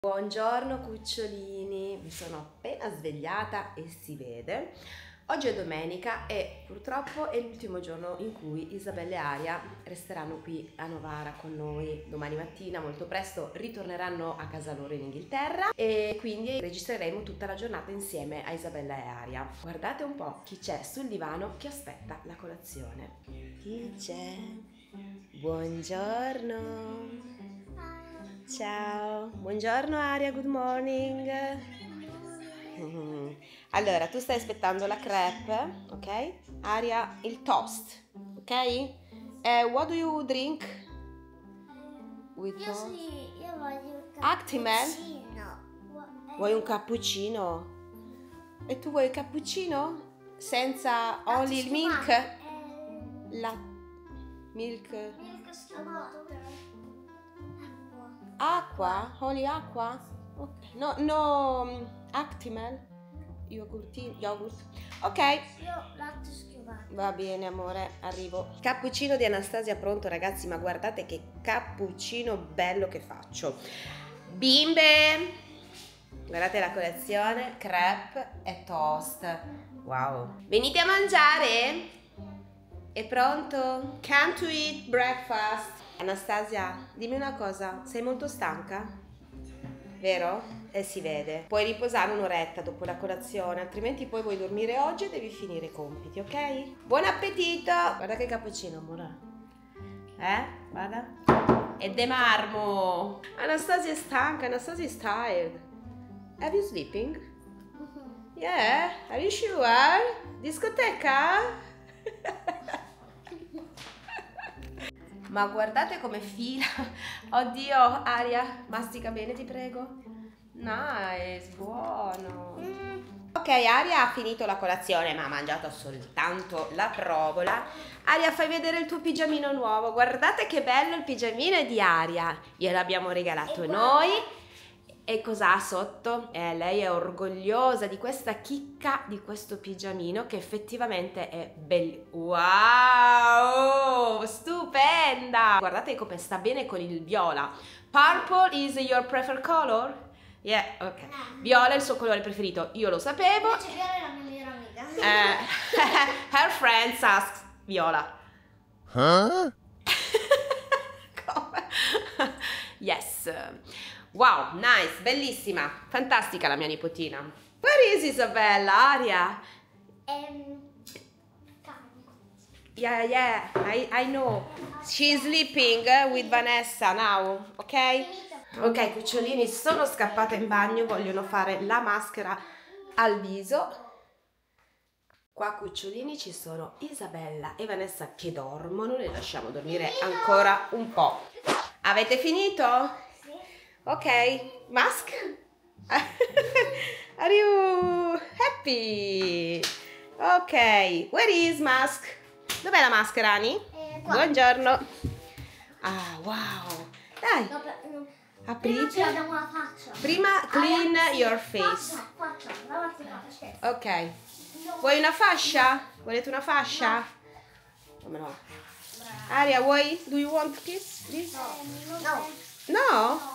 Buongiorno cucciolini, mi sono appena svegliata e si vede. Oggi è domenica e purtroppo è l'ultimo giorno in cui Isabella e Aria resteranno qui a Novara con noi. Domani mattina molto presto ritorneranno a casa loro in Inghilterra e quindi registreremo tutta la giornata insieme a Isabella e Aria. Guardate un po' chi c'è sul divano che aspetta la colazione. Chi c'è? Buongiorno. Ciao, buongiorno Aria, good morning. Allora, tu stai aspettando la crepe, ok? Aria, il toast, ok? What do you drink? With Io toast? sì, io voglio un Actimel? cappuccino. Vuoi un cappuccino? E tu vuoi il cappuccino? Senza only il milk? La milk? Milk scavato. Acqua? Only acqua? Ok. No, Actimel? Yogurt. Ok. Io latte schiuvato. Va bene amore, arrivo. Cappuccino di Anastasia pronto ragazzi, ma guardate che cappuccino bello che faccio. Bimbe, guardate la colazione, crepe e toast. Wow. Venite a mangiare? È pronto? Come to eat breakfast. Anastasia, dimmi una cosa, sei molto stanca? Vero? Si vede. Puoi riposare un'oretta dopo la colazione, altrimenti poi vuoi dormire oggi e devi finire i compiti, ok? Buon appetito! Guarda che cappuccino, amore. Guarda. È de marmo. Anastasia è stanca, Anastasia is tired. Are you sleeping? Yeah, are you sure? Discoteca? Ma guardate come fila. Oddio, Aria, mastica bene, ti prego. Nice, buono. Ok, Aria ha finito la colazione, ma ha mangiato soltanto la provola. Aria, fai vedere il tuo pigiamino nuovo. Guardate che bello il pigiamino di Aria. Gliel'abbiamo regalato noi. E cosa ha sotto? Lei è orgogliosa di questa chicca, di questo pigiamino che effettivamente è bellissimo. Wow, stupenda! Guardate come sta bene con il viola. Purple is your preferred color? Yeah, ok. Viola è il suo colore preferito. Io lo sapevo. Invece Viola è la mia migliore amica. Her friends ask Viola. Huh? Come? Yes. Wow, nice, bellissima, fantastica la mia nipotina. Where is Isabella, Aria? Yeah, I know. She's sleeping with Vanessa now, ok? Ok, cucciolini, sono scappata in bagno, vogliono fare la maschera al viso. Qua cucciolini ci sono Isabella e Vanessa che dormono, le lasciamo dormire ancora un po'. Avete finito? Ok, mask? Are you happy? Ok, where is mask? Dov'è la maschera, Ani? Buongiorno. Ah, wow. Dai, aprite. Abbiamo la faccia. Prima clean your face. Faccia, lavati la faccia. Ok. Vuoi una fascia? Volete una fascia? Come no? Aria, vuoi? Do you want this? No. No?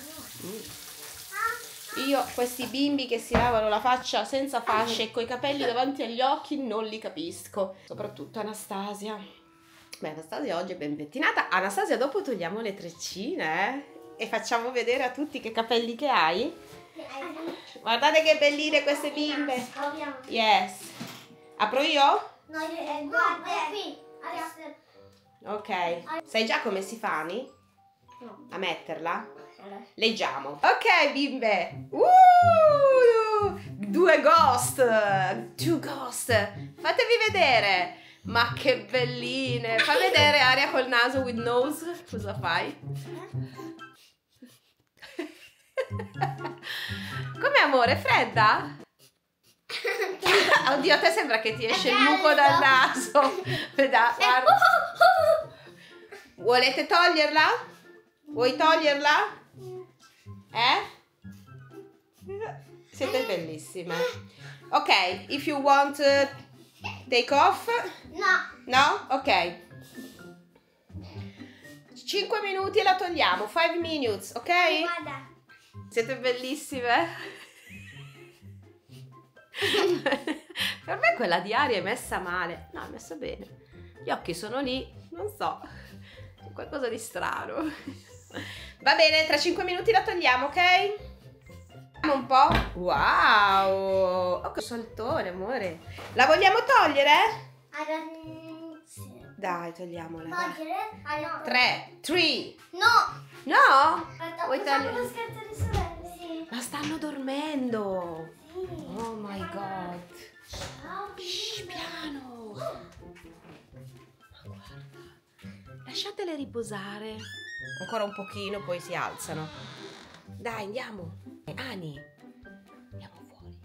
Io questi bimbi che si lavano la faccia senza fasce e coi capelli davanti agli occhi non li capisco. Soprattutto Anastasia. Beh, Anastasia oggi è ben pettinata. Anastasia, dopo togliamo le treccine, e facciamo vedere a tutti che capelli che hai. Guardate che belline queste bimbe. Yes. Apro io? No, guarda, qui. Ok. Sai già come si fa, Ani? No. A metterla? Leggiamo. Ok, bimbe. Due ghost. Two ghost. Fatevi vedere. Ma che belline. Fa vedere Aria col naso with nose. Cosa fai? Come amore, fredda? Oddio, a te sembra che ti esce il muco dal naso. Guarda. Volete toglierla? Vuoi toglierla? Siete bellissime. Ok, if you want take off. No. No? Ok. 5 minuti e la togliamo. 5 minutes, ok? Guarda. Siete bellissime. Per me quella di Aria è messa male. No, è messa bene. Gli occhi sono lì, non so, c'è qualcosa di strano. Va bene, tra 5 minuti la togliamo, ok? Un po'. Wow! Oh, che saltone, amore. La vogliamo togliere? Sì. Dai, togliamola. Togliere? 3. No! No? Aspetta, Vuoi facciamo togliere? lo scherzo di sorelle. Sì. Ma stanno dormendo. Sì. Oh my god. Ciao, Shh, piano. Ma guarda. Lasciatele riposare. Ancora un pochino, poi si alzano. Dai, andiamo. Ani, andiamo fuori.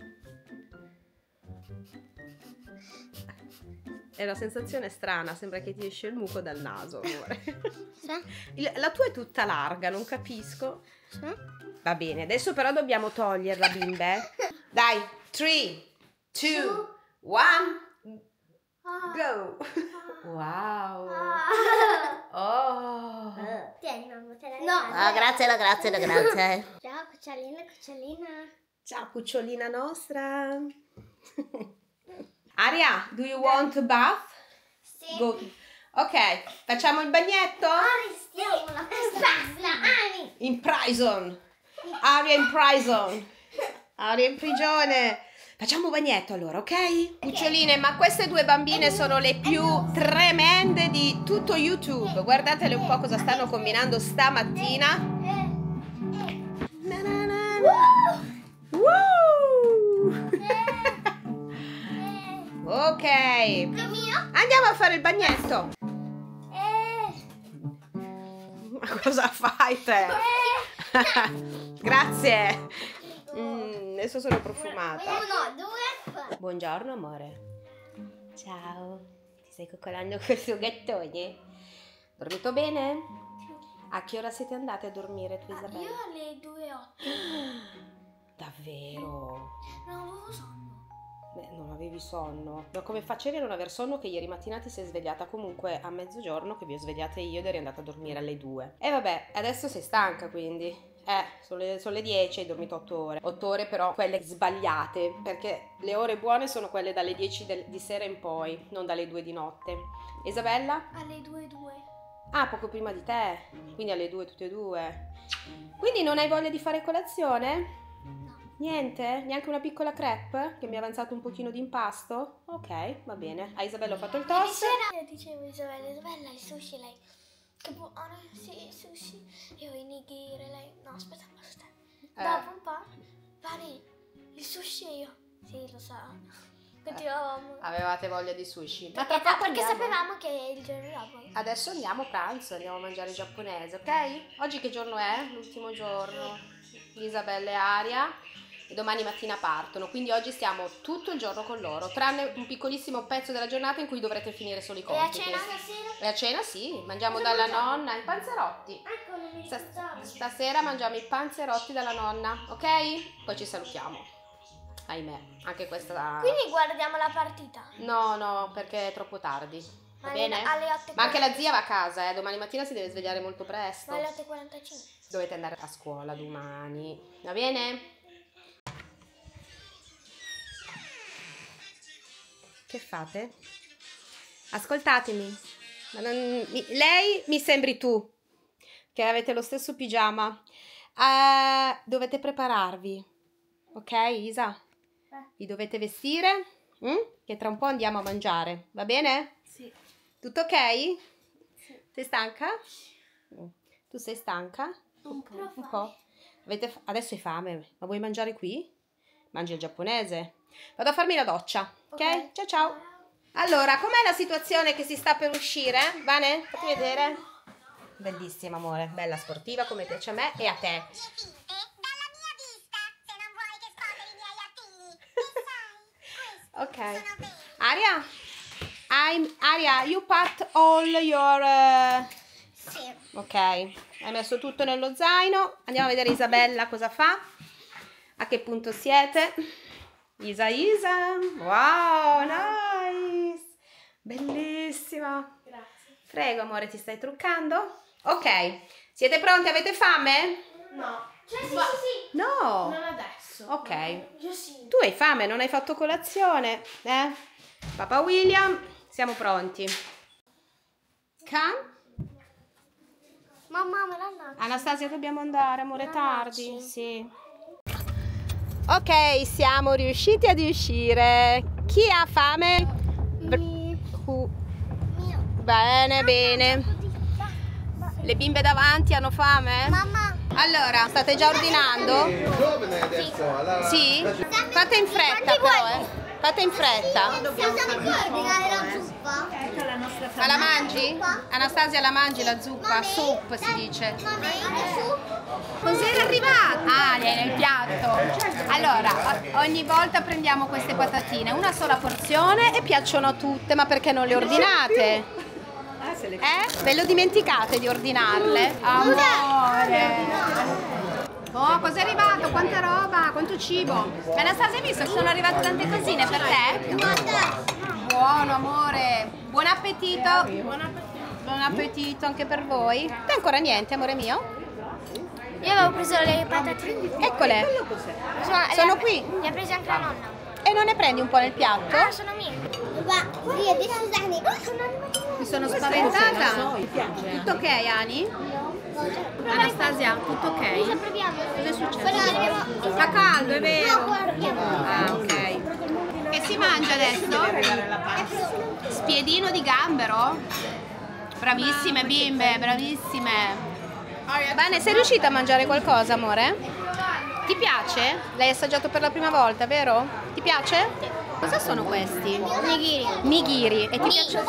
È una sensazione strana, sembra che ti esce il muco dal naso, amore. La tua è tutta larga, non capisco. Va bene, adesso però dobbiamo toglierla, bimbe. Dai, 3, 2, 1, go. Wow. Oh. Tieni, mamma, te la No. regalo. Grazie. Ciao, cucciolina, cucciolina. Ciao, cucciolina nostra. Aria, do you want a bath? Sì. Go. Ok, facciamo il bagnetto? Arrestiamola questa Ani. In prison. Aria in prison. Aria in prigione. Facciamo un bagnetto allora, ok? Cuccioline, ma queste due bambine sono le più tremende di tutto YouTube. Guardatele un po' cosa stanno combinando stamattina. Na na na na. Woo! Ok, andiamo a fare il bagnetto. Ma cosa fai te? Grazie. Adesso sono profumata. 1, 2. Buongiorno amore. Ciao. Ti stai coccolando col suo gattone? Dormito bene? A che ora siete andate a dormire tu, Isabella? Io alle 2:08. Davvero? Non avevo sonno. Beh, non avevi sonno. Ma come facevi a non aver sonno che ieri mattina ti sei svegliata comunque a mezzogiorno, che vi ho svegliate io ed eri andata a dormire alle 2? E vabbè, adesso sei stanca quindi. Sono le 10, hai dormito 8 ore. 8 ore però quelle sbagliate, perché le ore buone sono quelle dalle 10 di sera in poi, non dalle 2 di notte. Isabella? Alle 2:02. Ah, poco prima di te, quindi alle 2 tutte e due. Quindi non hai voglia di fare colazione? No. Niente? Neanche una piccola crepe? Che mi è avanzato un pochino di impasto? Ok, va bene. A Isabella ho fatto il Ieri toast. sera dicevo Isabella, il sushi, lei. Che buono, sì, il sushi. Io i nigiri, lei. No, aspetta. Dopo un po', Vani, il sushi e io. Sì, lo so. Continuavamo. Avevate voglia di sushi? Ma Perché, tra poco perché andiamo. sapevamo che il giorno dopo. Adesso andiamo a pranzo, andiamo a mangiare giapponese, ok? Oggi che giorno è? L'ultimo giorno. Isabella e Aria. E domani mattina partono, quindi oggi stiamo tutto il giorno con loro, tranne un piccolissimo pezzo della giornata in cui dovrete finire solo i E a compiti. cena stasera? E a cena sì, mangiamo dalla nonna i panzerotti. Ecco, non mi ricordavo. Stasera mangiamo i panzerotti dalla nonna, ok? Poi ci salutiamo. Ahimè, anche questa... Quindi guardiamo la partita. No, perché è troppo tardi. Va bene? Alle 8:45. Ma anche la zia va a casa, domani mattina si deve svegliare molto presto. Ma alle 8:45. Dovete andare a scuola domani, va bene? Che fate? Ascoltatemi. Lei mi sembri tu, che avete lo stesso pigiama. Dovete prepararvi, ok Isa? Vi dovete vestire, che tra un po' andiamo a mangiare, va bene? Sì. Tutto ok? Sì. Sei stanca? Tu sei stanca? Un po'. Adesso hai fame, ma vuoi mangiare qui? Mangi il giapponese? Vado a farmi la doccia, ok? Ciao. Allora, com'è la situazione che si sta per uscire? Vane, fatti vedere. Bellissima, amore, bella sportiva come piace a me e a te. Dalla mia vista, se non vuoi che scopri i miei artigli. E sai, Ok. sono veri. Aria, you packed all your... Sì. Ok, hai messo tutto nello zaino. Andiamo a vedere Isabella cosa fa. A che punto siete? Isa. Wow, nice. Bellissima. Grazie. Prego, amore, ti stai truccando? Ok, siete pronti? Avete fame? No. Cioè sì. No. Non adesso. Ok. Io sì. Tu hai fame, non hai fatto colazione, eh? Papà William, siamo pronti. Can? Mamma, me l'hanno. Anastasia, dobbiamo andare, amore, No, tardi. no, Sì. Ok, siamo riusciti ad uscire. Chi ha fame? Bene, bene. Le bimbe davanti hanno fame? Mamma. Allora, state già ordinando? Sì? Fate in fretta però, Fate in fretta. ordinare la zuppa? Ma la mangi? Anastasia, la mangi la zuppa? Soup si dice. Cos'era arrivato? Ah, è nel piatto. Allora, ogni volta prendiamo queste patatine, una sola porzione e piacciono a tutte, ma perché non le ordinate? Ve lo dimenticate di ordinarle? Amore! Oh, cos'è arrivato? Quanta roba, quanto cibo! Anastasia, hai visto? Sono arrivate tante cosine per te? Buono, amore! Buon appetito! Buon appetito anche per voi! Te ancora niente, amore mio? Io avevo preso le patatine. Eccole! Sono qui! Le ha prese anche la nonna. E non ne prendi un po' nel piatto? Ah, sono mie. Mi sono spaventata! Tutto ok, Ani? Anastasia, tutto ok? Proviamo. Cosa è successo? Fa caldo, è vero? Ah, ok. Che si mangia adesso? Spiedino di gambero? Bravissime bimbe, bravissime. Bene, sei riuscita a mangiare qualcosa, amore? Ti piace? L'hai assaggiato per la prima volta, vero? Ti piace? Cosa sono questi? Nigiri. Nigiri. E ti piacciono?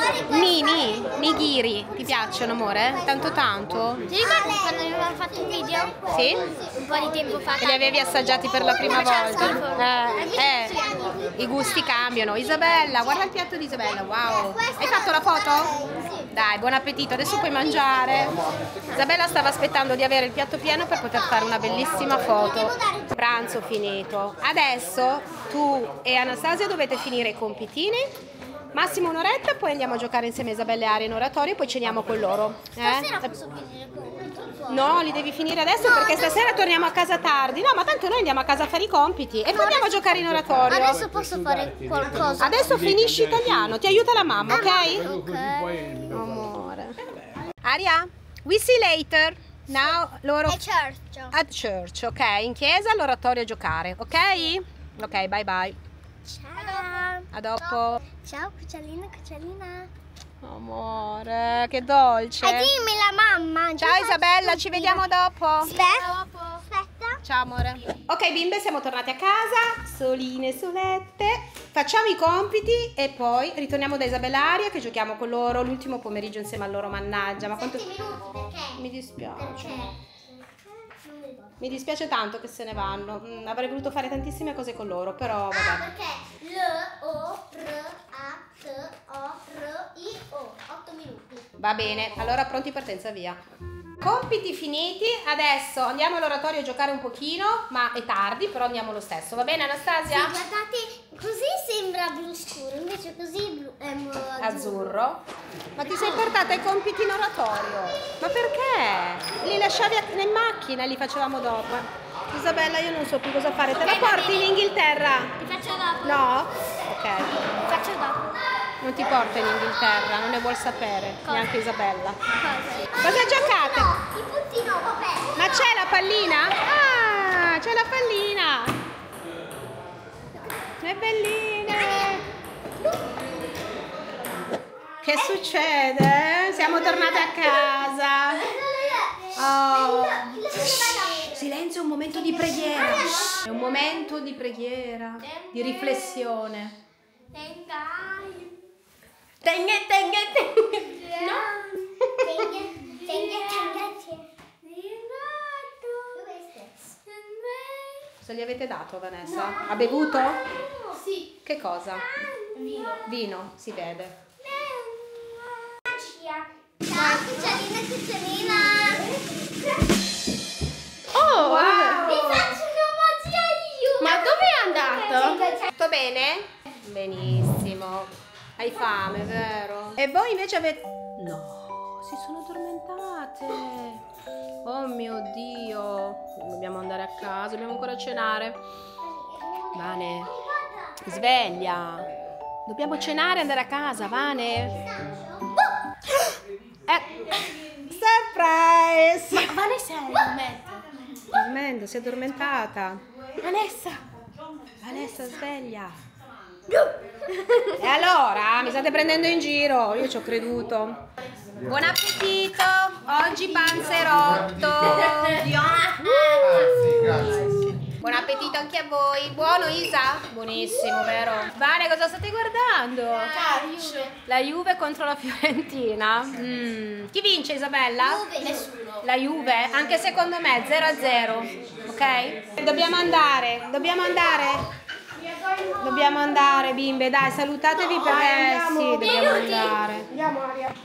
Nigiri. Ti piacciono, amore? Tanto tanto? Ti ricordi quando avevamo fatto un video? Sì? Un po' di tempo fa. E li avevi assaggiati per la prima volta? I gusti cambiano. Isabella, guarda il piatto di Isabella, wow. Hai fatto la foto? Dai, buon appetito, adesso puoi mangiare. Isabella stava aspettando di avere il piatto pieno per poter fare una bellissima foto. Pranzo finito. Adesso tu e Anastasia dovete finire i compitini. Massimo un'oretta, poi andiamo a giocare insieme a Isabella e Aria in oratorio e poi ceniamo con loro. Stasera posso finire con No, li devi finire adesso perché stasera torniamo a casa tardi. No, ma tanto noi andiamo a casa a fare i compiti e poi andiamo a giocare in oratorio. Adesso posso fare qualcosa. Adesso finisci italiano, ti aiuta la mamma, ok? Ok. Amore. Aria, we see later. Now loro Church. at church, ok? In chiesa, all'oratorio a giocare, ok? Ok, bye bye. Ciao. A dopo. Ciao, cucciolina, cucciolina. Amore, che dolce. Dimmi la mamma. Ciao Isabella, ci vediamo dopo. Aspetta. Ciao amore. Ok bimbe, siamo tornate a casa, soline, solette. Facciamo i compiti e poi ritorniamo da Isabella e Aria che giochiamo con loro l'ultimo pomeriggio insieme a loro, mannaggia. Ma quanto... 7 minuti perché? Mi dispiace. Perché? Mi dispiace tanto che se ne vanno. Avrei voluto fare tantissime cose con loro, però vabbè. Perché L, O, R, A, T, O, R, I, O. 8 minuti. Va bene, allora pronti partenza, via. Compiti finiti, adesso andiamo all'oratorio a giocare un pochino, ma è tardi, però andiamo lo stesso. Va bene Anastasia? Guardate, così sembra blu scuro, invece così è Azzurro. Ma ti sei portata i compiti in oratorio? Ma perché? Li lasciavi in macchina e li facevamo dopo. Isabella, io non so più cosa fare. Te la porti in Inghilterra? Ti faccio dopo. No? Ok. Ti faccio dopo. Non ti porta in Inghilterra, non ne vuol sapere, neanche Isabella. Cosa? Cosa giocate? I punti no, vabbè. Ma c'è la pallina? Ah, c'è la pallina! Le belline! Che succede? Siamo tornate a casa! Oh. Silenzio, è un momento di preghiera! È un momento di preghiera, di riflessione. Cosa gli avete dato, Vanessa? Ha bevuto? Sì. Che cosa? Vino. Vino, si vede. Ciao, cucciolina, cucciolina. Oh, wow! Vi faccio una magia io. Ma dove è andato? Tutto bene? Benissimo. Hai fame, vero? E voi invece avete... No, si sono addormentate. Oh mio Dio. Dobbiamo andare a casa, dobbiamo ancora cenare. Vane, sveglia. Dobbiamo cenare e andare a casa, Vane. Surprise! Ma Vanessa è Dormendo, si è addormentata. Vanessa, sveglia. E allora? Mi state prendendo in giro? Io ci ho creduto. Buon appetito! Oggi panzerotto. Buon appetito anche a voi. Buono, Isa? Buonissimo, vero? Vale, cosa state guardando? La Juve contro la Fiorentina. Chi vince, Isabella? Nessuno. La Juve? Anche secondo me 0-0. Ok? Dobbiamo andare. Dobbiamo andare, bimbe. Dai, salutatevi perché sì, dobbiamo andare. Andiamo, Aria.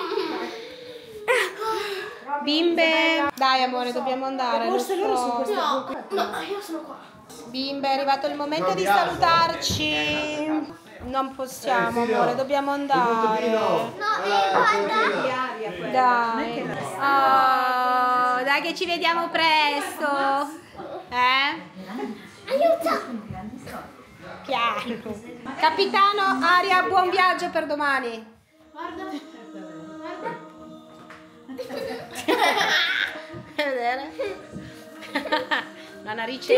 Bimbe, dai amore, dobbiamo andare. Forse loro sono questi. No, io sono qua. Bimbe, è arrivato il momento di salutarci. Non possiamo, amore, dobbiamo andare. Dai. Oh, dai che ci vediamo presto. Aiuto! Piano. Capitano, Aria, buon viaggio per domani. Vedere? La narice.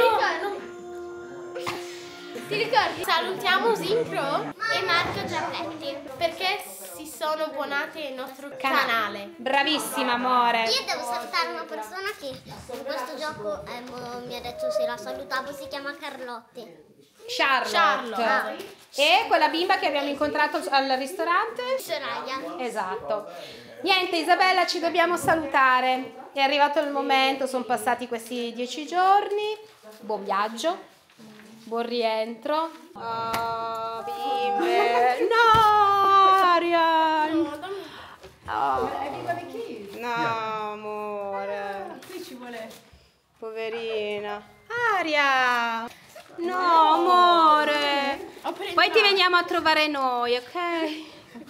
Ti ricordi? Salutiamo Simpro e Marco Giappetti perché si sono abbonati al nostro canale. Bravissima, amore. Io devo salutare una persona che in questo gioco mi ha detto se la salutavo, si chiama Carlotti. Charlotte. E quella bimba che abbiamo incontrato al ristorante? Soraya. Esatto. Niente, Isabella, ci dobbiamo salutare. È arrivato il momento, sono passati questi 10 giorni. Buon viaggio, buon rientro. Oh, bimbe. No, Aria. Oh. No, amore. Qui ci vuole. Poverina. Aria. No, amore. Poi ti veniamo a trovare noi, ok?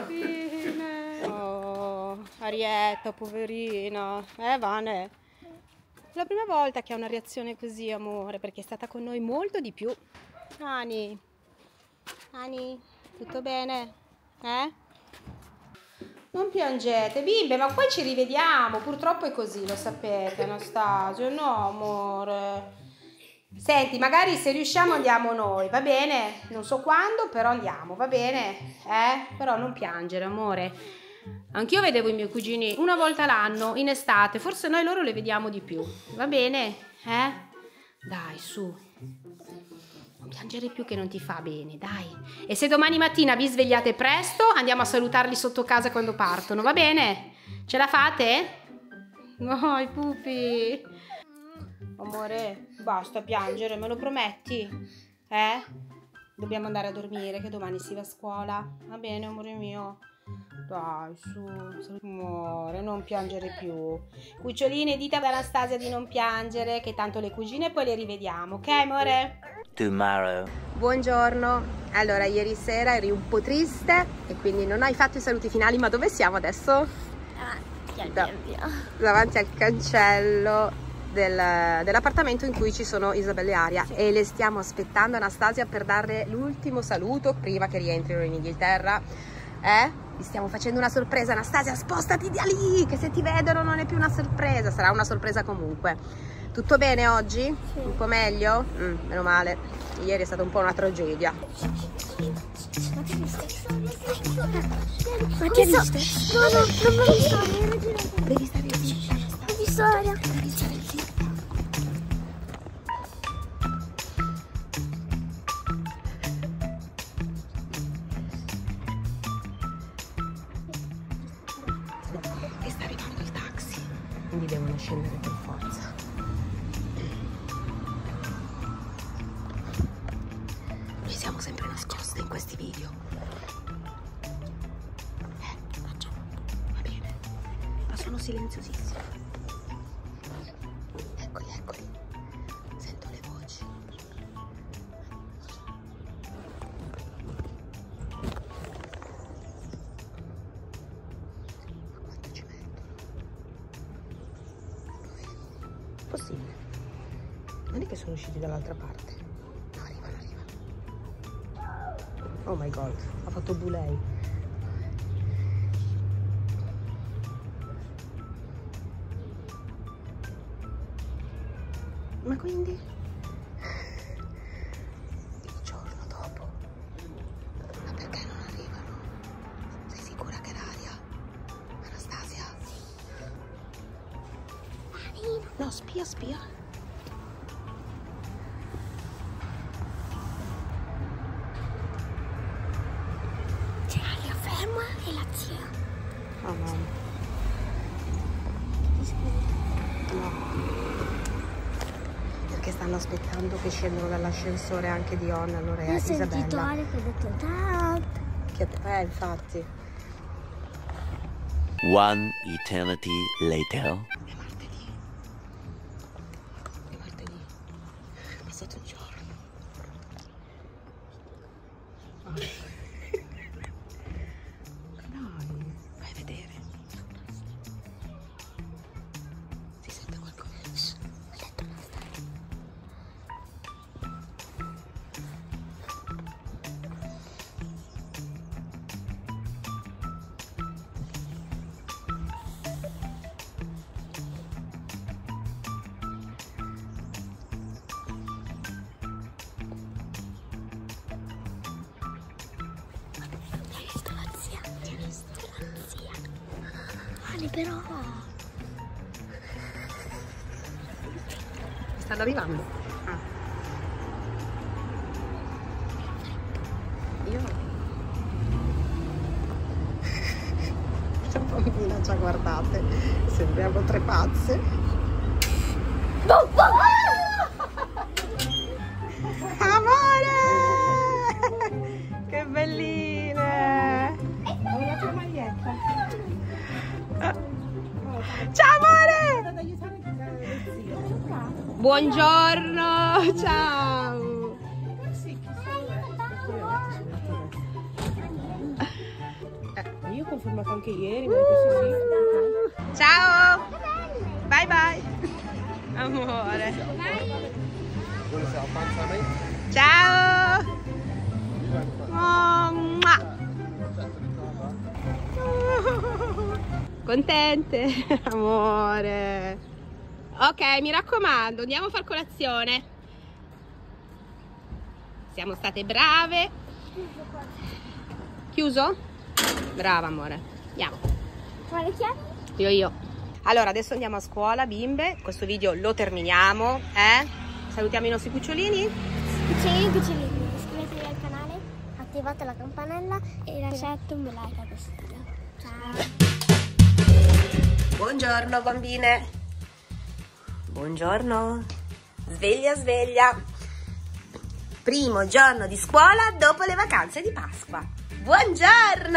Oh, Arietta, poverina. Vane. È la prima volta che ha una reazione così, amore, perché è stata con noi molto di più. Ani, tutto bene? Non piangete, bimbe, ma poi ci rivediamo. Purtroppo è così, lo sapete, Anastasio. No, amore. Senti, magari se riusciamo andiamo noi, va bene? Non so quando, però andiamo, va bene? Però non piangere, amore. Anch'io vedevo i miei cugini una volta l'anno, in estate. Forse noi loro le vediamo di più, va bene? Dai, su. Non piangere più che non ti fa bene, dai. E se domani mattina vi svegliate presto, andiamo a salutarli sotto casa quando partono, va bene? Ce la fate? No, i pupi. Amore, basta piangere, me lo prometti? Dobbiamo andare a dormire, che domani si va a scuola. Va bene, amore mio? Dai, su. Amore, non piangere più. Cuccioline, dite ad Anastasia di non piangere, che tanto le cugine poi le rivediamo, ok, amore? Tomorrow. Buongiorno. Allora, ieri sera eri un po' triste e quindi non hai fatto i saluti finali, ma dove siamo adesso? Davanti al cancello dell'appartamento in cui ci sono Isabella e Aria, e le stiamo aspettando, Anastasia, per darle l'ultimo saluto prima che rientrino in Inghilterra. Vi stiamo facendo una sorpresa. Anastasia, spostati da lì, che se ti vedono non è più una sorpresa, sarà una sorpresa comunque. Tutto bene oggi? Sì. Un po' meglio? Meno male, ieri è stata un po' una tragedia. Ma ti hai visto? No, non l'ho visto. Devi stare vicino. Ho visto Aria. Che sta arrivando il taxi, quindi devono scendere per forza. Noi siamo sempre nascoste in questi video. Va bene, ma sono silenziosissimi. Eccoli. Sento le voci. Quanto ci possibile? Non è che sono usciti dall'altra parte. No, arrivano. Oh my god, ha fatto bulei. Ma quindi? Il giorno dopo? Ma perché non arrivano? Sei sicura che è Daria? Anastasia? No, spia. C'è Aria ferma e la zia. Oh mamma. No. Perché stanno aspettando che scendano dall'ascensore anche Dion, allora Io ho sentito Isabella. Aria che ha detto ciao. Infatti. One eternity later. È martedì. È passato un giorno. Dai, vai a vedere. Si sente qualcosa? Ha detto una storia. Hai visto la zia? Ale però. Stanno arrivando. Io. La bambina, già guardate, sembriamo tre pazze. Amore! Che belline! Ciao amore! Buongiorno, ciao! Io ho confermato anche ieri, ma detto sì. Ciao! Bye bye! Amore! Ciao! Oh, mua. Contente? Amore! Ok, mi raccomando, andiamo a far colazione. Siamo state brave. Chiuso? Brava amore. Andiamo. Quale chiave? Io. Allora, adesso andiamo a scuola, bimbe. Questo video lo terminiamo, Salutiamo i nostri cucciolini. Cucciolini, iscrivetevi al canale, attivate la campanella e lasciate un bel like a questo video. Ciao! Buongiorno bambine. Buongiorno. Sveglia. Primo giorno di scuola dopo le vacanze di Pasqua. Buongiorno.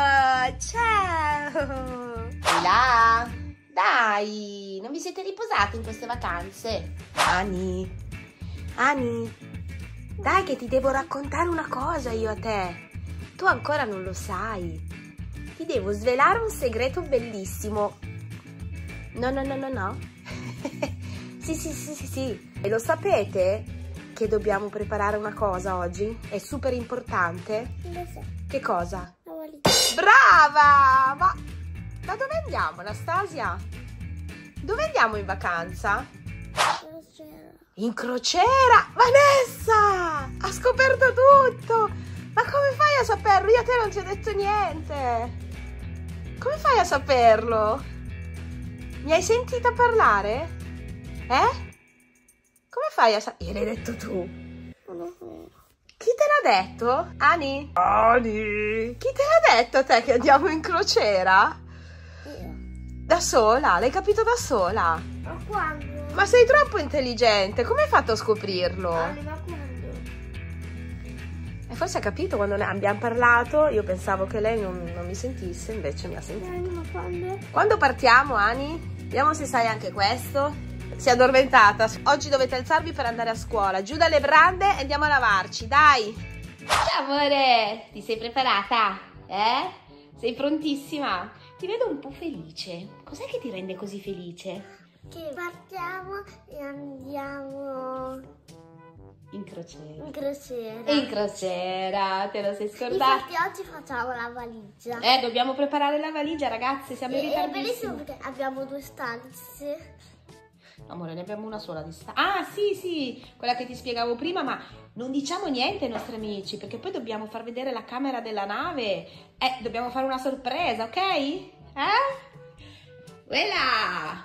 Ciao. E là. Dai, non vi siete riposati in queste vacanze? Ani, dai che ti devo raccontare una cosa io a te. Tu ancora non lo sai. Ti devo svelare un segreto bellissimo. No. Sì. E lo sapete che dobbiamo preparare una cosa oggi? È super importante. Lo so, Che cosa? la valigia. Brava! Ma da dove andiamo, Anastasia? Dove andiamo in vacanza? In crociera! Vanessa! Ha scoperto tutto! Ma come fai a saperlo? Io a te non ti ho detto niente! Come fai a saperlo? Mi hai sentita parlare? Come fai a saperlo? Gliel'hai detto tu? Non è vero. Chi te l'ha detto? Ani? Chi te l'ha detto a te che andiamo in crociera? Io. Da sola? L'hai capito da sola? Ma quando? Ma sei troppo intelligente, come hai fatto a scoprirlo? Ale, ma quando? E forse ha capito quando ne abbiamo parlato, io pensavo che lei non mi sentisse, invece mi ha sentito. Ale, ma quando? Quando partiamo, Ani? Vediamo se sai anche questo. Si è addormentata. Oggi dovete alzarvi per andare a scuola. Giù dalle brande e andiamo a lavarci, dai. Ciao amore, ti sei preparata? Sei prontissima? Ti vedo un po' felice. Cos'è che ti rende così felice? che partiamo e andiamo In crociera. in crociera. In crociera, te lo sei scordato? Infatti oggi facciamo la valigia. Dobbiamo preparare la valigia, ragazzi, siamo in È bellissimo ritardissimo. perché abbiamo 2 stanze. Amore, ne abbiamo una sola di sta. Ah, sì, quella che ti spiegavo prima, ma non diciamo niente ai nostri amici, perché poi dobbiamo far vedere la camera della nave. Dobbiamo fare una sorpresa, ok? Voilà!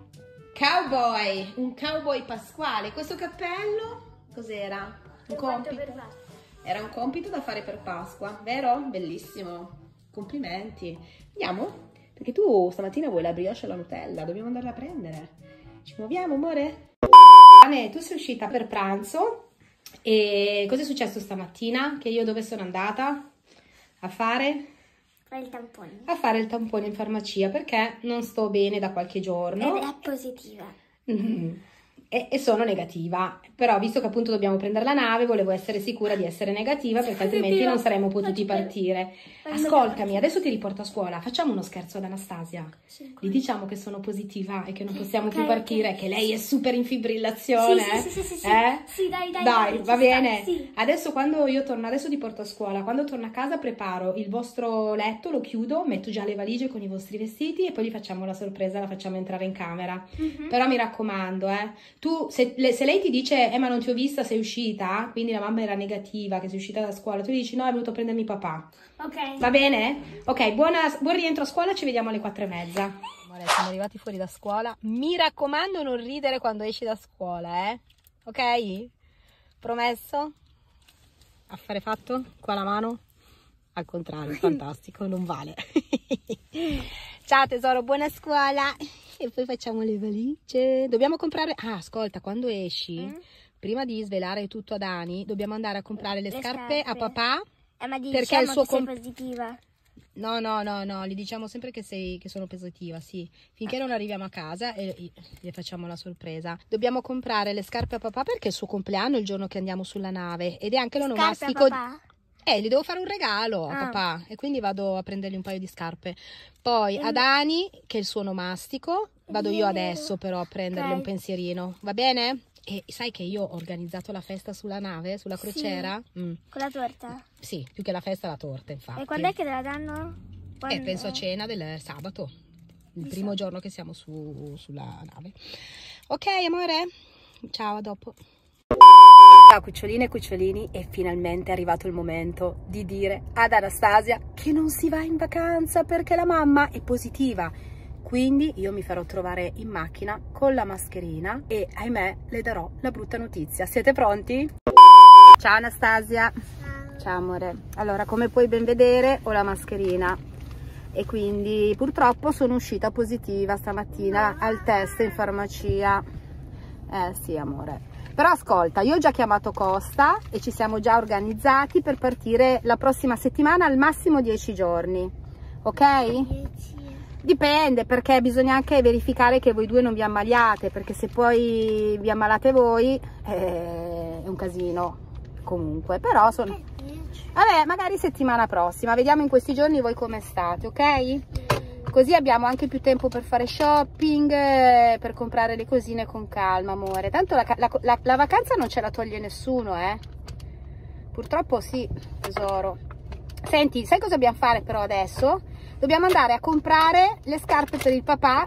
Cowboy, un cowboy pasquale. Questo cappello cos'era? Un compito? Era un compito da fare per Pasqua, vero? Bellissimo. Complimenti. Andiamo? Perché tu stamattina vuoi la brioche alla Nutella, dobbiamo andarla a prendere. Ci muoviamo, amore? Anne, tu sei uscita per pranzo e cosa è successo stamattina? Che io dove sono andata? A fare? Il tampone. A fare il tampone in farmacia perché non sto bene da qualche giorno. Ed è positiva. E sono negativa, però visto che appunto dobbiamo prendere la nave volevo essere sicura di essere negativa perché altrimenti non saremmo potuti partire. Ascoltami, adesso ti riporto a scuola, facciamo uno scherzo ad Anastasia, gli diciamo che sono positiva e che non possiamo più partire, che lei è super in fibrillazione. Sì, dai, va bene. Sì. Adesso quando io torno, adesso ti porto a scuola, quando torno a casa preparo il vostro letto, lo chiudo, metto già le valigie con i vostri vestiti e poi gli facciamo la sorpresa, la facciamo entrare in camera. Però mi raccomando, tu, se lei ti dice, ma non ti ho vista, sei uscita, quindi la mamma era negativa, che sei uscita da scuola, tu gli dici, no, è venuto a prendermi papà. Ok. Va bene? Ok, buon rientro a scuola, ci vediamo alle 4:30. Siamo arrivati fuori da scuola. Mi raccomando, non ridere quando esci da scuola, ok? Promesso? Affare fatto? Qua la mano? Al contrario, fantastico, non vale. Ciao tesoro, buona scuola. E poi facciamo le valigie. Dobbiamo comprare... Ah, ascolta, quando esci, prima di svelare tutto a Dani, dobbiamo andare a comprare le scarpe a papà. Ma perché il suo sei positiva. No, gli diciamo sempre che sono positiva, sì. Finché non arriviamo a casa e gli facciamo la sorpresa. Dobbiamo comprare le scarpe a papà perché è il suo compleanno il giorno che andiamo sulla nave. Ed è anche l'onomastico... gli devo fare un regalo a papà e quindi vado a prendergli un paio di scarpe. Poi a Dani, che è il suo onomastico, vado io adesso però a prendergli un pensierino, va bene? E sai che io ho organizzato la festa sulla nave, sulla crociera? Con la torta? Sì, più che la festa, la torta, infatti. E quando è che te la danno? Penso a cena del sabato, il primo giorno che siamo sulla nave. Ok, amore? Ciao, a dopo. Ciao cuccioline e cucciolini, e finalmente è arrivato il momento di dire ad Anastasia che non si va in vacanza perché la mamma è positiva. Quindi io mi farò trovare in macchina con la mascherina e ahimè le darò la brutta notizia. Siete pronti? Ciao Anastasia. Ciao amore. Allora, come puoi ben vedere ho la mascherina e quindi purtroppo sono uscita positiva stamattina al test in farmacia. Sì amore. Però ascolta, io ho già chiamato Costa e ci siamo già organizzati per partire la prossima settimana, al massimo 10 giorni, ok? 10. Dipende, perché bisogna anche verificare che voi due non vi ammaliate, perché se poi vi ammalate voi è un casino comunque, però sono... Vabbè, magari settimana prossima, vediamo in questi giorni voi come state, ok? Così abbiamo anche più tempo per fare shopping, per comprare le cosine con calma, amore. Tanto la vacanza non ce la toglie nessuno, Purtroppo sì, tesoro. Senti, sai cosa dobbiamo fare però adesso? Dobbiamo andare a comprare le scarpe per il papà.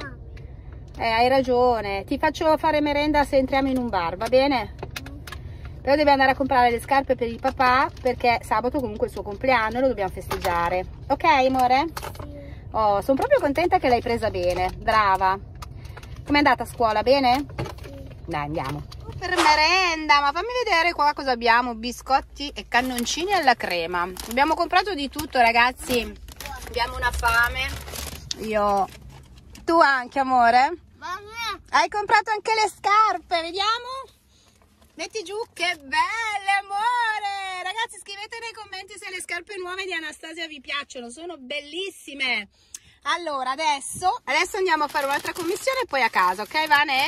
Hai ragione, ti faccio fare merenda se entriamo in un bar, va bene? Però devi andare a comprare le scarpe per il papà perché sabato comunque è il suo compleanno e lo dobbiamo festeggiare. Ok, amore? Oh, sono proprio contenta che l'hai presa bene, brava. Com'è andata a scuola, bene? Dai, andiamo. Per merenda, ma fammi vedere qua cosa abbiamo. Biscotti e cannoncini alla crema. Abbiamo comprato di tutto, ragazzi. Abbiamo una fame. Io... Tu anche, amore? Hai comprato anche le scarpe, vediamo? Metti giù, che belle, amore! Ragazzi, scrivete nei commenti se le scarpe nuove di Anastasia vi piacciono, sono bellissime. Allora, adesso andiamo a fare un'altra commissione e poi a casa, ok Vane?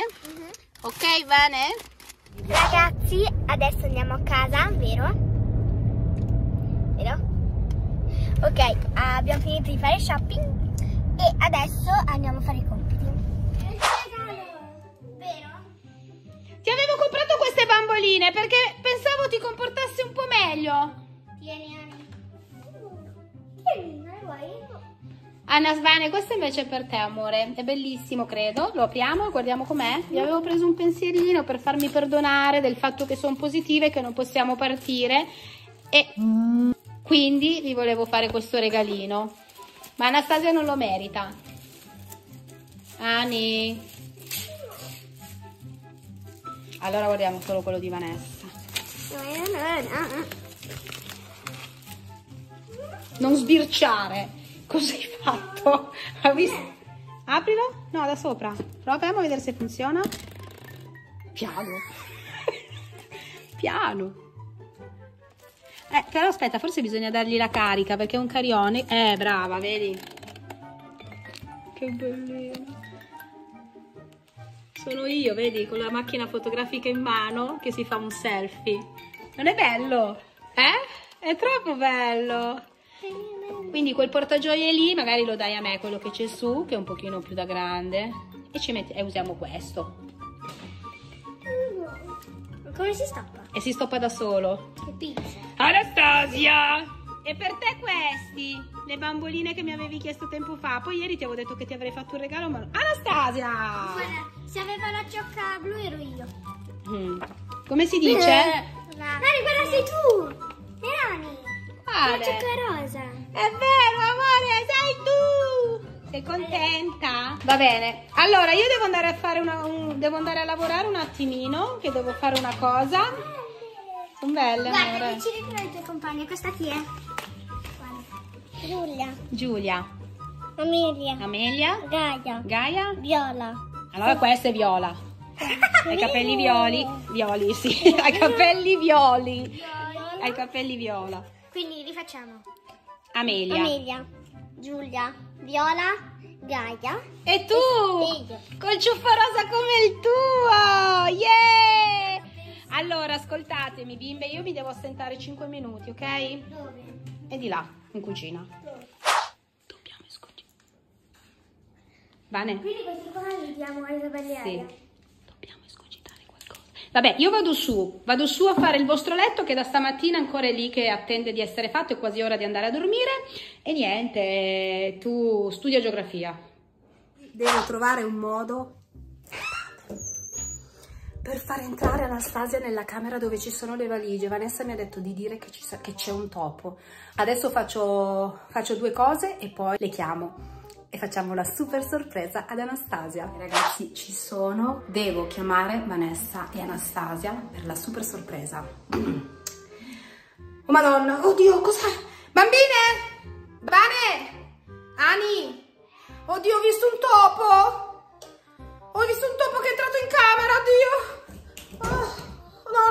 Ok Vane? Ragazzi, adesso andiamo a casa, vero? Vero? Ok, abbiamo finito di fare shopping e adesso andiamo a fare i compiti. Ti avevo comprato queste bamboline perché pensavo ti comportassi un po' meglio. Tieni, Ani. Tieni, vai. Anna Svane, questo invece è per te, amore. È bellissimo, credo. Lo apriamo e guardiamo com'è. Vi avevo preso un pensierino per farmi perdonare del fatto che sono positive e che non possiamo partire. E quindi vi volevo fare questo regalino. Ma Anastasia non lo merita. Ani. Allora guardiamo solo quello di Vanessa. Non sbirciare. Cosa hai fatto? Hai visto? Aprilo? No, da sopra. Proviamo a vedere se funziona. Piano. Piano. Però aspetta, forse bisogna dargli la carica perché è un carione. Brava, vedi? Che bellino. Sono io, vedi, con la macchina fotografica in mano che si fa un selfie. Non è bello? È troppo bello. Quindi quel portagioie lì magari lo dai a me, quello che c'è su, che è un pochino più da grande, e ci metti, e usiamo questo. Come si stoppa? E si stoppa da solo. Che pizza. Anastasia! E per te questi, le bamboline che mi avevi chiesto tempo fa. Poi ieri ti avevo detto che ti avrei fatto un regalo, ma... Anastasia! Guarda, se aveva la ciocca blu ero io. Come si dice? Nani, guarda, sei tu! E Nani! Guarda. La ciocca rosa. È vero, amore, sei tu! Sei contenta? Va bene. Allora, io devo andare a fare devo andare a lavorare un attimino, che devo fare una cosa. Sono belle, Guarda, amore. decidi tra le tue compagne. Questa chi è? Giulia. Giulia. Amelia. Amelia. Gaia. Gaia. Viola. Allora questa è Viola. Hai i capelli violi, sì. Hai i capelli violi. Hai i capelli viola. Quindi rifacciamo. Amelia. Amelia. Giulia. Viola. Gaia. E tu? E io. Col ciuffo rosa come il tuo. Yeah! Allora, ascoltatemi, bimbe, io mi devo assentare 5 minuti, ok? Dove? E di là, in cucina. Dobbiamo escogitare. Bene? Quindi questi qua li diamo a Isabella e Aria. Sì. Dobbiamo escogitare qualcosa. Vabbè, io vado su a fare il vostro letto che da stamattina ancora è lì che attende di essere fatto, è quasi ora di andare a dormire. E niente, tu studia geografia. Devo trovare un modo per far entrare Anastasia nella camera dove ci sono le valigie. Vanessa mi ha detto di dire che c'è un topo. Adesso faccio 2 cose e poi le chiamo e facciamo la super sorpresa ad Anastasia. Ragazzi, ci sono. Devo chiamare Vanessa e Anastasia per la super sorpresa. Oh madonna, oddio, cos'è? Bambine! Bane! Ani! Oddio, ho visto un topo! Ho visto un topo che è entrato in camera, oddio! No!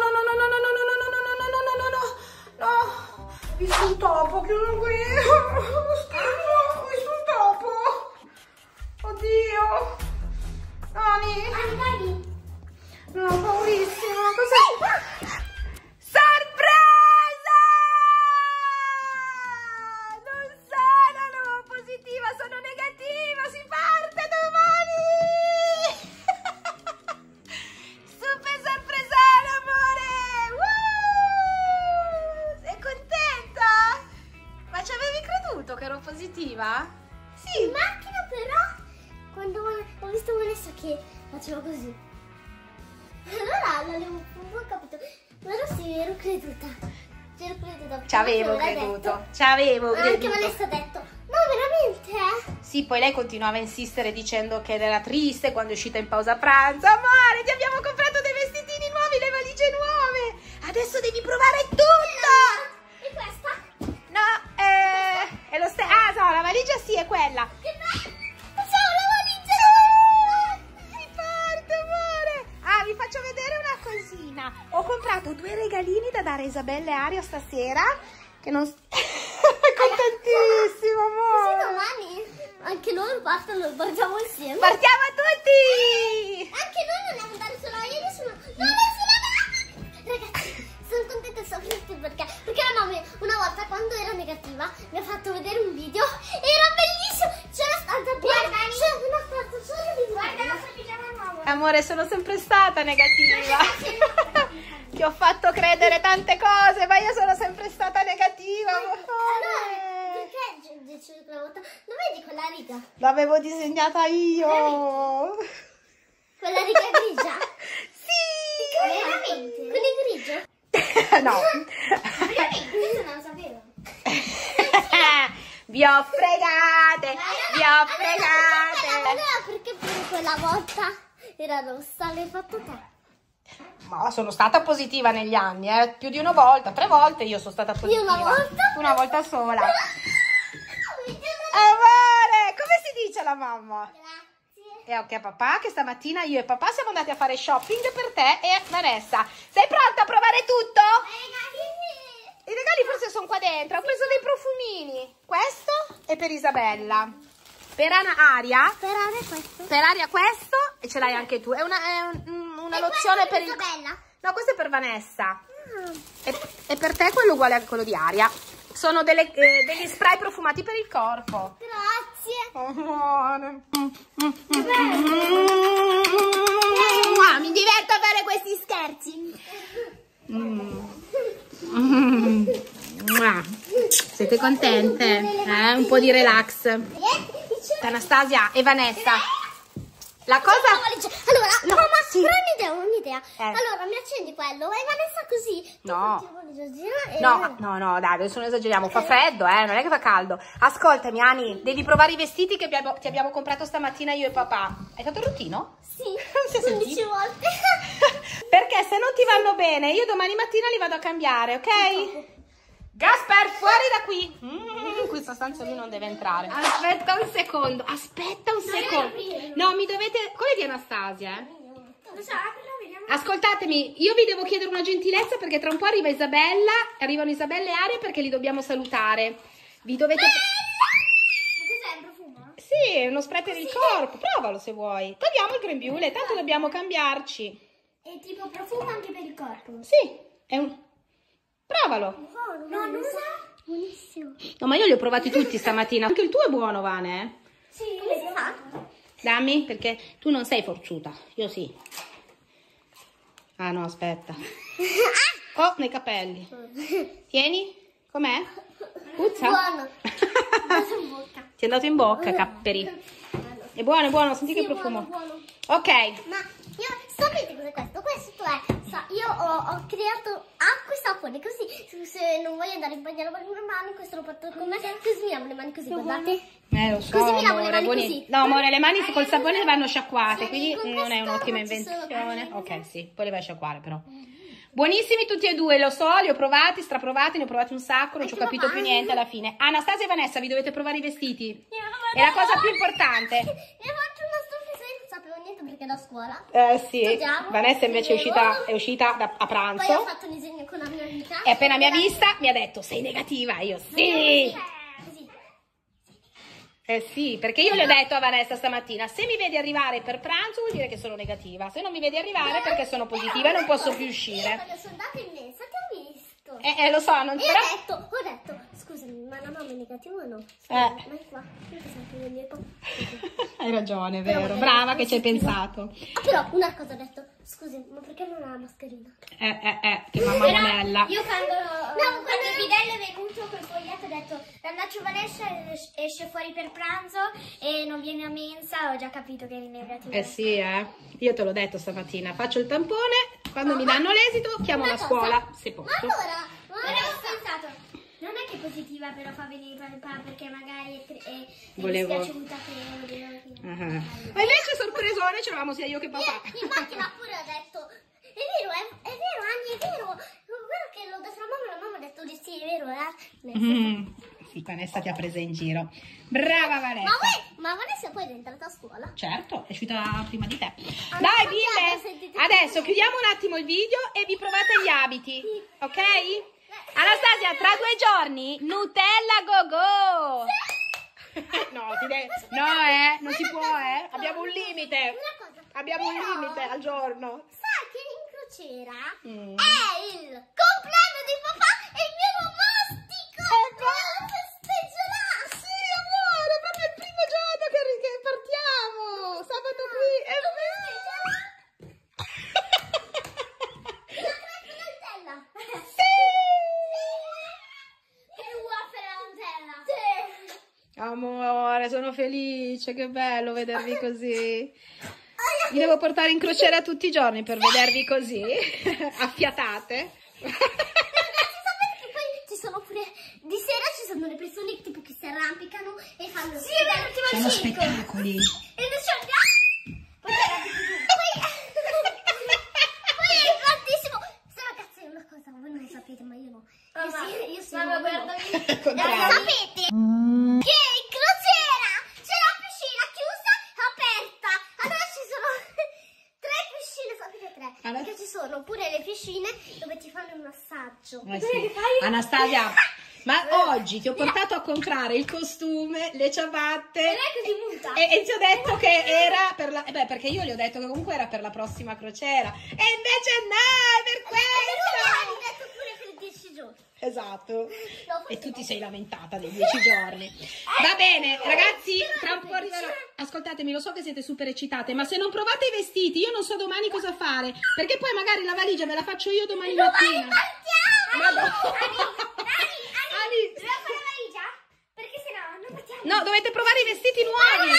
Ho visto un topo, chiudo qui! Ho visto un topo! Oddio! Ani! No, paurissimo! Cos'è? Sorpresa! Non sono positiva, sono negativa! Si parte domani! Super sorpresona, amore! Sei contenta? Ma ci avevi creduto che ero positiva? Sì! In macchina però, quando ho visto Vanessa che faceva così, allora l'avevo un po' capito, però sì, ero creduta. Ci avevo creduto. Anche Vanessa ha detto, no veramente? Sì, poi lei continuava a insistere dicendo che era triste quando è uscita in pausa pranzo. Amore, ti abbiamo comprato dei vestitini nuovi, le valigie nuove. Adesso devi provare tutto. E questa? No, è lo stesso. Ah, no, la valigia sì, è quella. Che bello! Facciamo la valigia! Si parte, amore. Ah, vi faccio vedere una cosina. Ho comprato 2 regalini da dare a Isabella e Aria stasera. Che non... Contentissimo, amore. Sì, domani anche loro partono, lo portiamo insieme. Partiamo tutti! Anche noi non andiamo andare solo io, nessuno. No, ragazzi, sono contenta soprattutto perché la mamma una volta quando era negativa mi ha fatto vedere un video e era bellissimo. C'era stata piena. Guarda la sua pigiama nuova. amore, sono sempre stata negativa. Ti ho fatto credere tante cose, ma io sono sempre stata negativa. Perché deciso quella volta? Lo vedi quella riga? L'avevo disegnata io. Quella riga grigia? Sì. Veramente? Quello grigio? No. Veramente? Questo non lo sapevo. Vi ho fregate, vi ho fregate. Allora perché pure quella volta era rossa? L'hai fatto te? Ma sono stata positiva negli anni, più di una volta, 3 volte io sono stata positiva. Io una volta? Una volta sola. Amore, come si dice la mamma? Grazie. E ok papà, che stamattina io e papà siamo andati a fare shopping per te e Vanessa. Sei pronta a provare tutto? I regali forse sono qua dentro, ho preso dei profumini. Questo è per Isabella. Per Aria? Per Aria questo. Per Aria questo, e ce l'hai anche tu. È una lozione per il... Isabella? No, questo è per Vanessa. E per te quello uguale a quello di Aria. Sono degli spray profumati per il corpo. Grazie. Amore. Mi diverto a fare questi scherzi. Siete contente? Un po' di relax. Anastasia e Vanessa. La cosa... Allora, No, mamma, sì. però un'idea. Allora, mi accendi quello e Vanessa così. No. No, dai, adesso non esageriamo. Fa freddo, non è che fa caldo. Ascoltami, Ani, devi provare i vestiti che ti abbiamo comprato stamattina io e papà. Hai fatto il routino? Sì, Si è 15 sentito? volte. Perché se non ti vanno bene, io domani mattina li vado a cambiare, ok? Gasper, fuori da qui! In questa stanza lui non deve entrare. Aspetta un secondo, No, mi dovete... Come di Anastasia, Ascoltatemi, io vi devo chiedere una gentilezza perché tra un po' arrivano Isabella e Aria perché li dobbiamo salutare. Vi dovete... Cos'è un profumo? Sì, è uno spray per il corpo, provalo se vuoi. Togliamo il grembiule, tanto dobbiamo cambiarci. È tipo profumo anche per il corpo. Sì, è un... Provalo. No, non sa. Buonissimo. No, ma io li ho provati tutti stamattina. Anche il tuo è buono, Vane? Sì, come si fa? Dammi, perché tu non sei forzuta. Io sì. Ah, no, aspetta. Oh, nei capelli. Tieni. Com'è? Puzza? Buono. Cosa in bocca? Ti è andato in bocca, capperi. È buono, senti che profumo. Buono. Ok. Ma io sapete cos'è questo? Questo è, io ho creato acqua e sapone, così se non voglio andare in bagno a lavare le mani, questo lo porto con me, così mi lavo le mani così, guardate. Lo so, Così mi lavo le amore, mani così. No, amore, le mani col sapone vanno sciacquate, quindi con non è questo un'ottima faccio solo invenzione. così. Ok, sì, poi le vai a sciacquare però. Buonissimi tutti e due, lo so, li ho provati, straprovati, ne ho provati un sacco, non ci ho Anche capito papà. più niente alla fine. Anastasia e Vanessa, vi dovete provare i vestiti. È la cosa più importante. Io faccio una stufa e non sapevo niente perché da scuola. Sì, Studiamo, Vanessa invece è uscita a Poi ho pranzo fatto un disegno con la mia amica. e appena mi ha vista mi ha detto sei negativa, io sì. Così. Sì, perché io le ho detto a Vanessa stamattina, se mi vedi arrivare per pranzo vuol dire che sono negativa, se non mi vedi arrivare perché sono positiva e non posso più uscire. Quando sono andata in mensa ti ho visto. Lo so, non E però... ho detto, scusami, ma la mamma è negativa o no? Eh. Ma è qua, io sempre dietro. Hai ragione, è vero, brava che ci hai pensato. Ah, però una cosa ho detto, scusi, ma perché non ha la mascherina? Che mamma monella. Io quando il bidello è venuto col foglietto ho detto Rannaccio Vanessa esce fuori per pranzo e non viene a mensa, ho già capito che eri negativa. Sì, io te l'ho detto stamattina, faccio il tampone, quando mi danno l'esito chiamo la scuola, se Ma posso. allora, Non avevo pensato, non è che è positiva però fa venire il papà perché magari è Volevo- dispiaciuta che Ma invece sorpresone c'eravamo sia io che papà. in macchina pure ho detto, è vero, Anni, è vero che l'ho detto alla mamma ha detto di sì, è vero, Sì, Vanessa ti ha presa in giro. Brava Vanessa. Ma Vanessa poi è entrata a scuola? Certo, è uscita prima di te. Ah, Dai, no, bimbe, sentite- adesso chiudiamo un attimo il video e vi provate gli abiti, ok? Anastasia, tra 2 giorni, Nutella go go! No, non si può, abbiamo un limite. Una cosa, Abbiamo un però, limite al giorno. sai che in crociera è il compleanno di papà e il mio onomastico! Dobbiamo festeggiare! Sì, amore, proprio il primo giorno che partiamo! Sabato qui, è vero! sono felice, che bello vedervi così. Vi devo portare in crociera tutti i giorni per vedervi così, affiatate. Ci sono pure di sera ci sono le persone tipo che si arrampicano e fanno Sono spettacoli. e invece poi è tantissimo. Se ragazzi è una cosa, voi non lo sapete, ma io no. Io sono Mamma, guardami. sapete che in crociera c'è la piscina chiusa e aperta. Allora ci sono 3 piscine, sapete 3? Allora? Perché ci sono pure le piscine dove ti fanno il massaggio. Sì. Anastasia, ma oggi ti ho portato a comprare il costume, le ciabatte Non è così muta. e ti ho detto che era per la... perché io gli ho detto che comunque era per la prossima crociera e invece no, è per questa! Hai detto pure per 10 giorni. Esatto. E tu ti sei lamentata dei 10 giorni. Va bene, ragazzi, tra un po' arriverò. Ascoltatemi, lo so che siete super eccitate, ma se non provate i vestiti, io non so domani cosa fare, perché poi magari la valigia me la faccio io domani mattina. Dobbiamo Ali, fare la valigia? Perché sennò non partiamo. no, dovete provare i vestiti nuovi.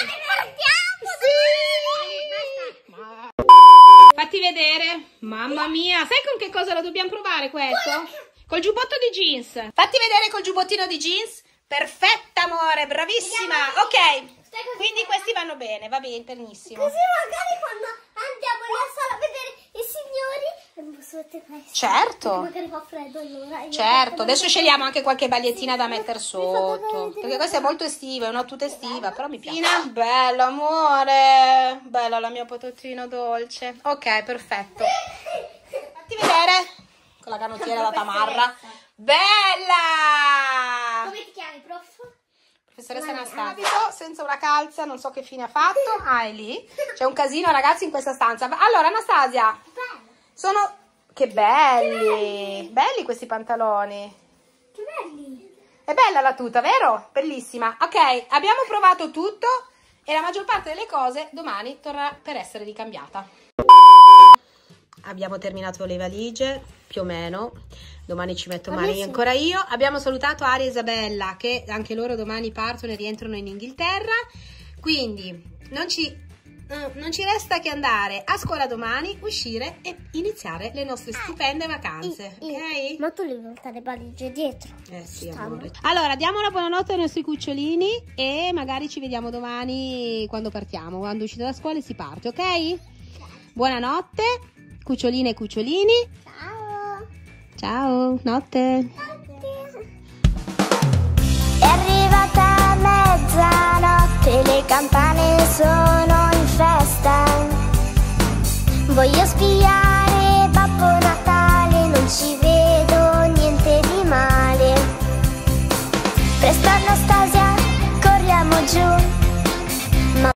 Fatti vedere. Mamma mia, sai con che cosa lo dobbiamo provare questo? Col giubbotto di jeans. Fatti vedere col giubbottino di jeans. Perfetta, amore, bravissima. Ok, quindi questi vanno bene, va bene, benissimo. Così magari quando andiamo nella sala a vedere i signori non posso mettere questo. Certo. Perché magari fa freddo allora. Certo, adesso scegliamo anche qualche magliettina da mettere sotto, perché questa è molto estiva, è una tuta estiva, però mi piace. Bella, amore, bella la mia patatina dolce. Ok, perfetto. Fatti vedere con la canottiera da tamarra. Bella! Come ti chiami, prof? Professoressa Anastasia, senza una calza, non so che fine ha fatto. Ah, è lì. C'è un casino, ragazzi, in questa stanza. Allora, Anastasia, sono... Che belli! Belli questi pantaloni. Che belli! È bella la tuta, vero? Bellissima. Ok, abbiamo provato tutto e la maggior parte delle cose domani tornerà per essere ricambiata. Abbiamo terminato le valigie, più o meno. Domani ci metto mani ancora io. Abbiamo salutato Aria e Isabella, che anche loro domani partono e rientrano in Inghilterra. Quindi non ci resta che andare a scuola domani, uscire e iniziare le nostre stupende vacanze. Ok? Ma tu devi portare le valigie dietro. Sì, amore. Allora, diamo la buonanotte ai nostri cucciolini e magari ci vediamo domani quando partiamo. Quando uscite da scuola si parte, ok? Buonanotte, cuccioline e cucciolini. Ciao! Ciao, notte. È arrivata mezzanotte, le campane sono in festa. Voglio spiare Babbo Natale, non ci vedo niente di male. Presto Anastasia, corriamo giù.